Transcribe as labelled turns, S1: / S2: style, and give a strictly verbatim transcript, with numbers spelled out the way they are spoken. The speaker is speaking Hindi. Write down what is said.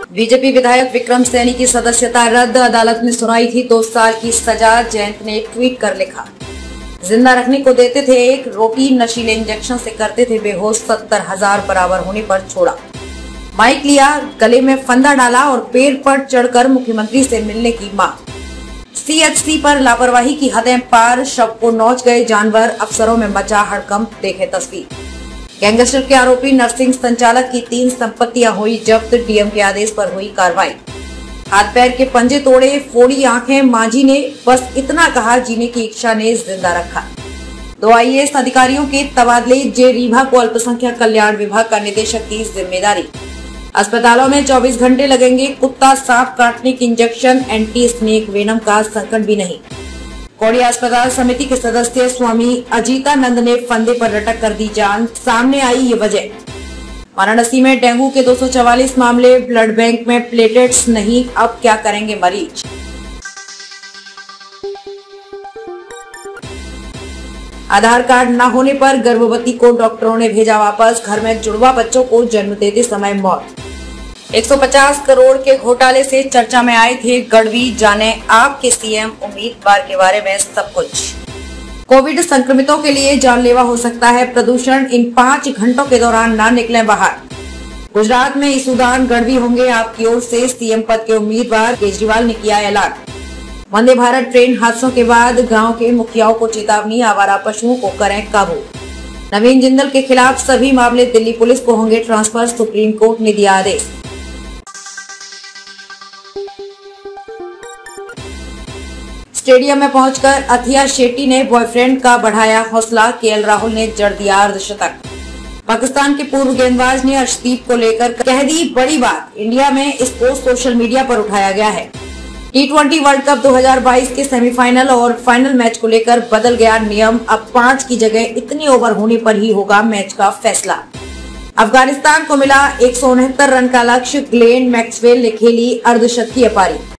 S1: बीजेपी विधायक विक्रम सैनी की सदस्यता रद्द, अदालत ने सुनाई थी दो साल की सजा। जयंत ने ट्वीट कर लिखा, जिंदा रखने को देते थे एक रोटी, नशीले इंजेक्शन से करते थे बेहोश, सत्तर हजार बराबर होने पर छोड़ा। माइक लिया, गले में फंदा डाला और पेड़ पर चढ़कर मुख्यमंत्री से मिलने की मांग। सीएचसी पर लापरवाही की हदें पार, शव को नोच गए जानवर, अफसरों में मचा हड़कंप, देखे तस्वीर। गैंगस्टर के आरोपी नर्सिंग संचालक की तीन संपत्तियां हुई जब्त, डीएम के आदेश पर हुई कार्रवाई। हाथ पैर के पंजे तोड़े, फोड़ी आंखें, मांझी ने बस इतना कहा, जीने की इच्छा ने जिंदा रखा। दो आईएएस अधिकारियों के तबादले, जे रीभा को अल्पसंख्यक कल्याण विभाग का निदेशक की जिम्मेदारी। अस्पतालों में चौबीस घंटे लगेंगे, कुत्ता सांप काटने की इंजेक्शन, एंटी स्नेक वेनम का संकट भी नहीं। कोड़िया अस्पताल समिति के सदस्य स्वामी अजीतानंद ने फंदे पर लटक कर दी जान, सामने आई ये वजह। वाराणसी में डेंगू के दो सौ चवालीस मामले, ब्लड बैंक में प्लेटलेट्स नहीं, अब क्या करेंगे मरीज। आधार कार्ड न होने पर गर्भवती को डॉक्टरों ने भेजा वापस, घर में जुड़वा बच्चों को जन्म देते समय मौत। एक सौ पचास करोड़ के घोटाले से चर्चा में आए थे गढ़वी, जाने आपके सीएम उम्मीदवार के बारे में सब कुछ। कोविड संक्रमितों के लिए जानलेवा हो सकता है प्रदूषण, इन पाँच घंटों के दौरान न निकलें बाहर। गुजरात में ईसुदान गढ़वी होंगे आपकी ओर से सीएम पद के उम्मीदवार, केजरीवाल ने किया ऐलान। वंदे भारत ट्रेन हादसों के बाद गांव के मुखियाओं को चेतावनी, आवारा पशुओं को करें काबू। नवीन जिंदल के खिलाफ सभी मामले दिल्ली पुलिस को होंगे ट्रांसफर, सुप्रीम कोर्ट ने दिया आदेश। स्टेडियम में पहुंचकर अथिया शेट्टी ने बॉयफ्रेंड का बढ़ाया हौसला, केएल राहुल ने जड़ दिया अर्धशतक। पाकिस्तान के पूर्व गेंदबाज ने अर्शदीप को लेकर कह दी बड़ी बात, इंडिया में इसको सोशल मीडिया पर उठाया गया है। टी ट्वेंटी वर्ल्ड कप दो हज़ार बाईस के सेमीफाइनल और फाइनल मैच को लेकर बदल गया नियम, अब पांच की जगह इतने ओवर होने पर ही होगा मैच का फैसला। अफगानिस्तान को मिला एक सौ उनहत्तर रन का लक्ष्य, ग्लेन मैक्सवेल ने खेली अर्धशतकीय पारी।